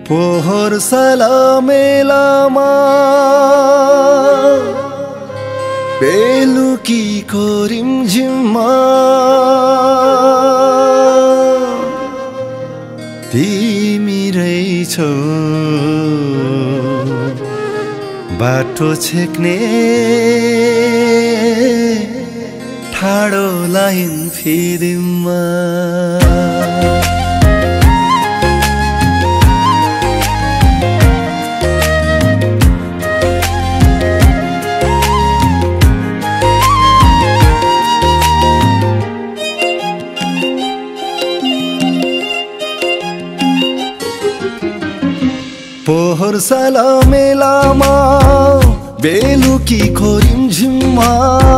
पोहोर साला मेलामा बेलुकीको रिमझिममा तिमी रहेछौ बाटो छेक्ने ठाडो लाइन फिल्ममा। पोहोर साला मेलामा बेलुकीको रिमझिममा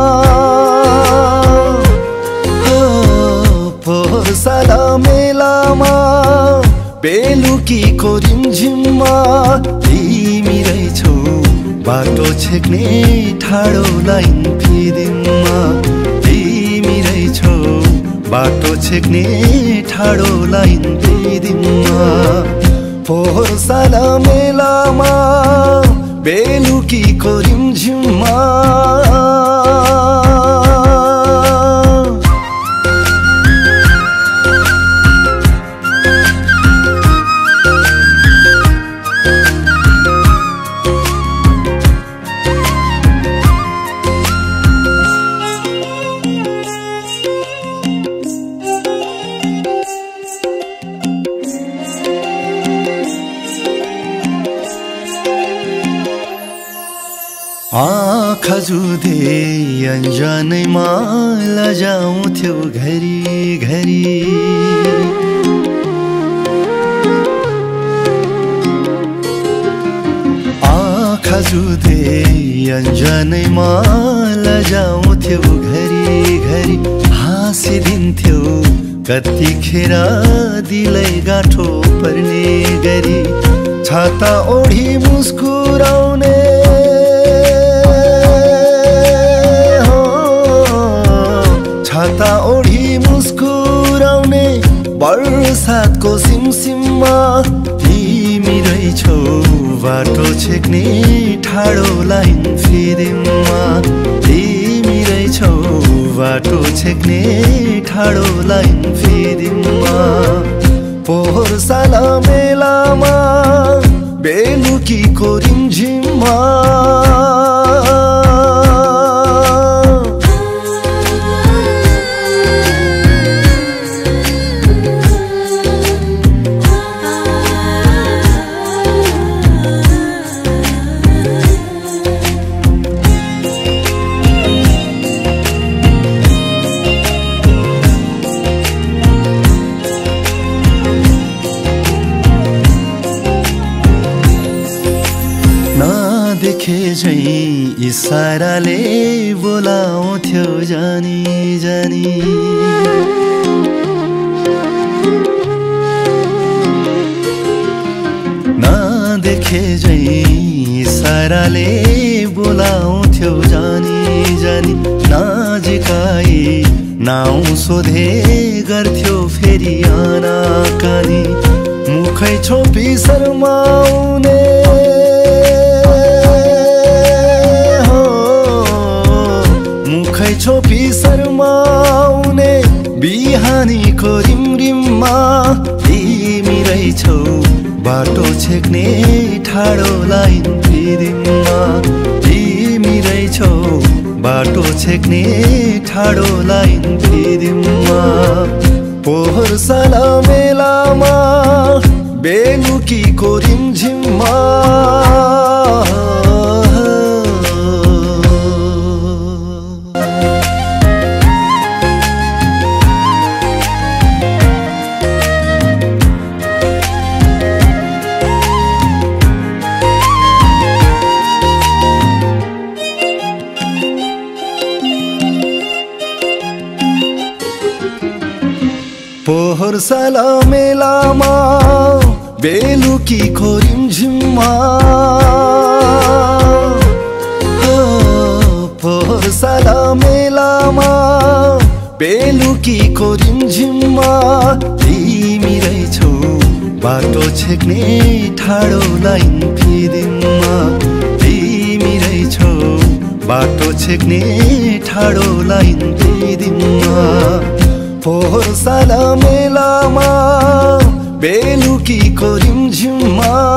पोहोर साला मेलामा बेलुकीको रिमझिममा तिमी रहेछौ बाटो छेक्ने ठाडो लाइन फिल्ममा। तिमी रहेछौ बाटो छेक्ने ठाडो लाइन फिल्ममा। पोहोर साला मेलामा बेलुकीको रिमझिममा आँखा जुधे अन्जानैमा लजाउँथ्यौ घरी घरी। आँखा जुधे अन्जानैमा लजाउँथ्यौ घरी घरी। हाँसिदिन्थ्यौ कतिखेर दिलै गाँठो पर्ने गरी। छाता ओढी मुस्कुराउने छाता ओढी मुस्कुराउने बरसातको सिमसिममा तिमी रहेछौ बाटो छेक्ने ठाडो लाइन फिल्ममा। तिमी रहेछौ बाटो छेक्ने ठाडो लाइन फिल्ममा। पोहोर साला मेलामा बेलुकीको रिमझिममा देखे झैं इसाराले बोलाउँथ्यो जानी जानी। नदेखे झैं इसाराले बोलाउँथ्यो जानी जानी। नजिकाई नाउँ सोधे गर्थ्यो फेरि आनाकानी। मुखै छोपी शर्माउने छोपी शर्माउने बिहानीको रिमरिममा तिमी रहेछौ बाटो छेक्ने ठाडो लाइन फिल्ममा। तिमी रहेछौ बाटो छेक्ने ठाडो लाइन फिल्ममा। पोहोर साला मेलामा बेलुकीको रिमझिममा पोहोर साला मेलामा बेलुकीको रिमझिममा पोहोर साला मेलामा बेलुकीको रिमझिममा तिमी रहेछौ बाटो छेक्ने ठाडो लाइन फिदिममा तिमी रहेछौ बाटो छेक्ने ठाडो लाइन फिदिममा पोहोर साला मेलामा बेलुकीको रिमझिममा